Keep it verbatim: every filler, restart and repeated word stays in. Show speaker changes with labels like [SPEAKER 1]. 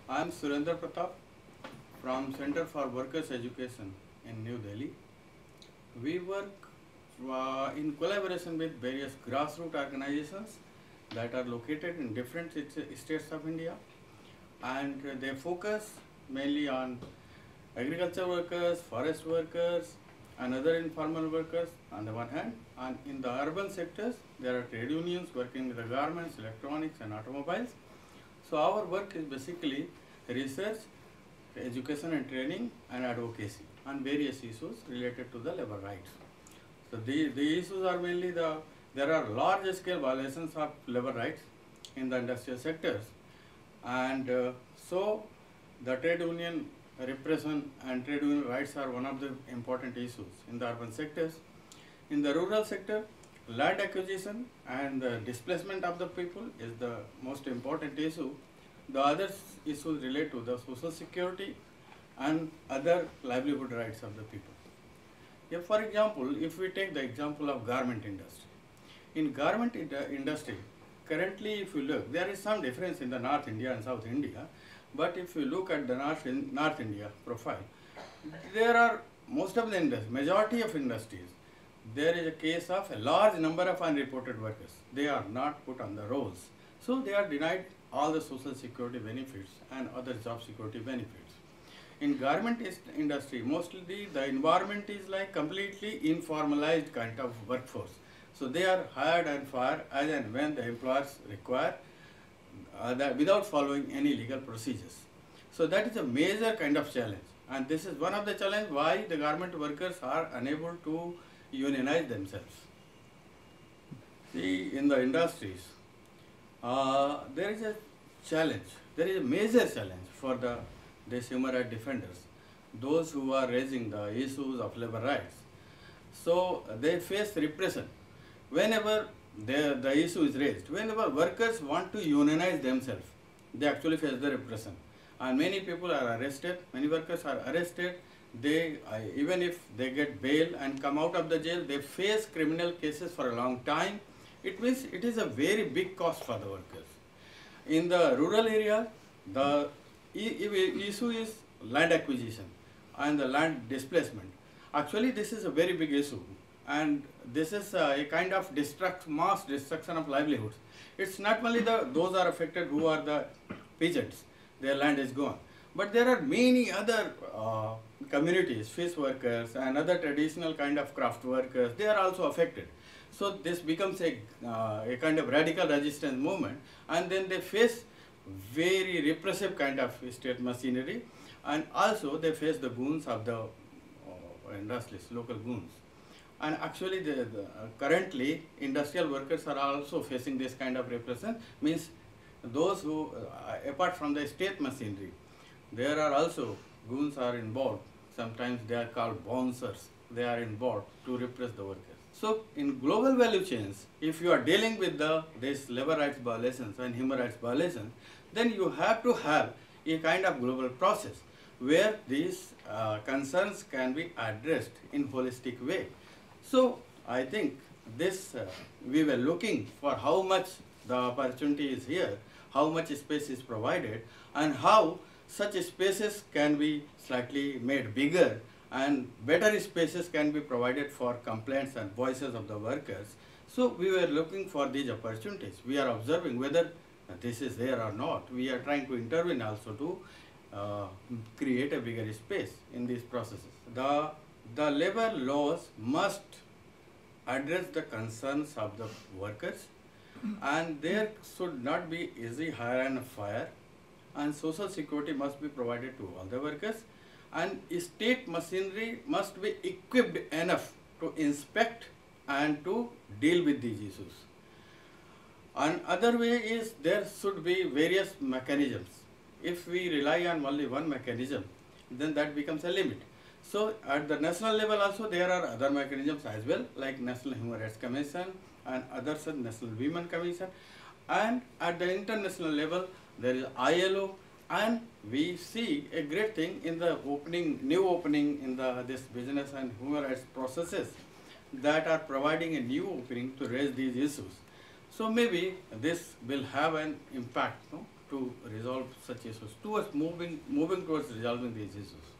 [SPEAKER 1] I am Surendra Pratap from Center for Workers' Education in New Delhi. We work uh, in collaboration with various grassroots organizations that are located in different states of India, and they focus mainly on agriculture workers, forest workers, and other informal workers on the one hand, and in the urban sectors there are trade unions working with the garments, electronics and automobiles. So our work is basically research, education and training and advocacy on various issues related to the labor rights. So the, the issues are mainly the, there are large scale violations of labor rights in the industrial sectors, and uh, so the trade union repression and trade union rights are one of the important issues in the urban sectors. In the rural sector, land acquisition and the displacement of the people is the most important issue. The other issues relate to the social security and other livelihood rights of the people. If, for example, if we take the example of garment industry. In garment industry, currently if you look, there is some difference in the North India and South India, but if you look at the North, in, North India profile, there are most of the industries, majority of industries, there is a case of a large number of unreported workers. They are not put on the rolls. So they are denied all the social security benefits and other job security benefits. In garment industry, mostly the, the environment is like completely informalized kind of workforce. So they are hired and fired as and when the employers require, uh, that without following any legal procedures. So that is a major kind of challenge, and this is one of the challenges why the garment workers are unable to unionize themselves. See, in the industries, uh, there is a challenge, there is a major challenge for the these human rights defenders, those who are raising the issues of labor rights. So they face repression whenever the, the issue is raised. Whenever workers want to unionize themselves, they actually face the repression. And many people are arrested, many workers are arrested. They, uh, even if they get bail and come out of the jail, they face criminal cases for a long time. It means it is a very big cost for the workers. In the rural area, the issue is land acquisition and the land displacement. Actually, this is a very big issue, and this is a kind of destruct, mass destruction of livelihoods. It's not only the those are affected who are the peasants, their land is gone, but there are many other uh, communities, fish workers and other traditional kind of craft workers, they are also affected. So this becomes a, uh, a kind of radical resistance movement, and then they face very repressive kind of state machinery, and also they face the goons of the uh, industries, local goons. And actually the, the, uh, currently industrial workers are also facing this kind of repression, means those who, uh, apart from the state machinery, there are also goons are involved. Sometimes they are called bouncers, they are involved to repress the workers. So in global value chains, if you are dealing with the this labor rights violations and human rights violations, then you have to have a kind of global process where these uh, concerns can be addressed in holistic way. So I think this, uh, we were looking for how much the opportunity is here, how much space is provided, and how such spaces can be slightly made bigger and better spaces can be provided for complaints and voices of the workers. So we were looking for these opportunities. We are observing whether this is there or not. We are trying to intervene also to uh, create a bigger space in these processes. The, the labor laws must address the concerns of the workers, and there should not be easy hire and fire, and social security must be provided to all the workers, and state machinery must be equipped enough to inspect and to deal with these issues. Another way is there should be various mechanisms. If we rely on only one mechanism, then that becomes a limit. So at the national level also there are other mechanisms as well, like National Human Rights Commission and others, National Women Commission, and at the international level there is I L O, and we see a great thing in the opening, new opening in the this business and human rights processes that are providing a new opening to raise these issues. So maybe this will have an impact, no? to resolve such issues, towards moving, moving towards resolving these issues?